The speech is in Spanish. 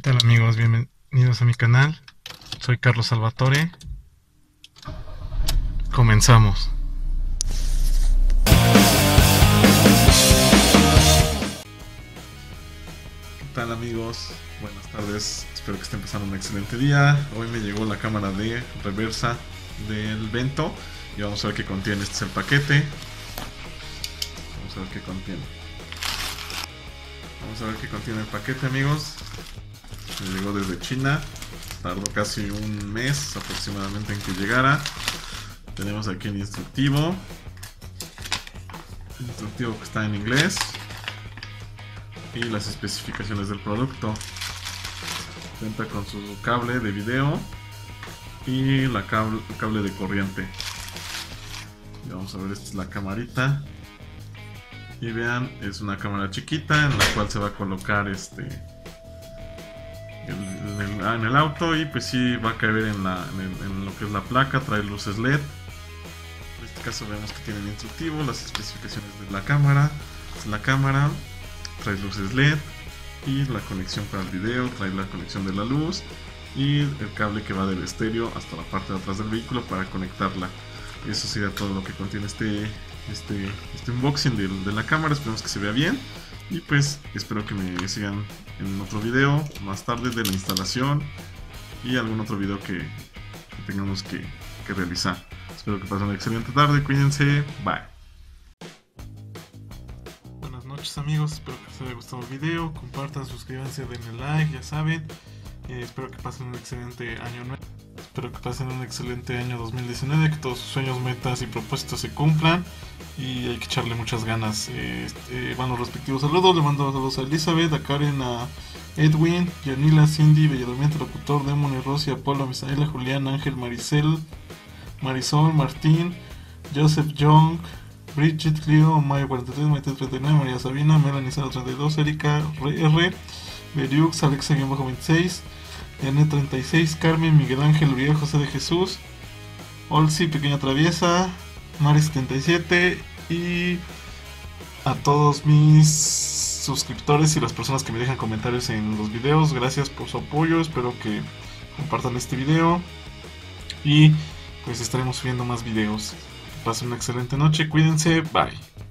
tal amigos? Bienvenidos a mi canal. Soy Carlos Salvatore. Comenzamos. ¿Qué tal amigos? Buenas tardes. Espero que estén pasando un excelente día. Hoy me llegó la cámara de reversa del Vento y vamos a ver qué contiene. Este es el paquete. Vamos a ver qué contiene. Vamos a ver qué contiene el paquete, amigos. Me llegó desde China. Tardó casi un mes aproximadamente en que llegara. Tenemos aquí el instructivo. El instructivo que está en inglés. Y las especificaciones del producto. Cuenta con su cable de video y el cable de corriente. Y vamos a ver, esta es la camarita. Y vean, es una cámara chiquita en la cual se va a colocar en el auto, y pues sí va a caber en lo que es la placa. Trae luces LED. En este caso vemos que tiene el instructivo, las especificaciones de la cámara. Es la cámara, trae luces LED y la conexión para el video, trae la conexión de la luz y el cable que va del estéreo hasta la parte de atrás del vehículo para conectarla. Y eso sería todo lo que contiene este unboxing de la cámara. Esperemos que se vea bien y pues espero que me sigan en otro video más tarde de la instalación y algún otro video que tengamos que realizar. Espero que pasen una excelente tarde, cuídense, bye. Buenas noches amigos, espero que les haya gustado el video, compartan, suscríbanse, denle like, ya saben. Espero que pasen un excelente año nuevo. Espero que pasen un excelente año 2019, que todos sus sueños, metas y propósitos se cumplan y hay que echarle muchas ganas. Van los respectivos saludos. Le mando saludos a Elizabeth, a Karen, a Edwin, Yanila, Cindy, Belladormiente, Locutor, Demon, Rosy, Apolo, Misaela, Julián, Ángel, Maricel, Marisol, Martín, Joseph Young, Bridget, Clio, Mayo 43, Maite 39, María Sabina, Melanie 032, Erika R, Beriux, Alexa-26, Janet 36, Carmen, Miguel Ángel, Uriel, José de Jesús, Olsi, Pequeña Traviesa, Mari 77 y a todos mis suscriptores y las personas que me dejan comentarios en los videos. Gracias por su apoyo, espero que compartan este video y pues estaremos subiendo más videos. Pasen una excelente noche, cuídense, bye.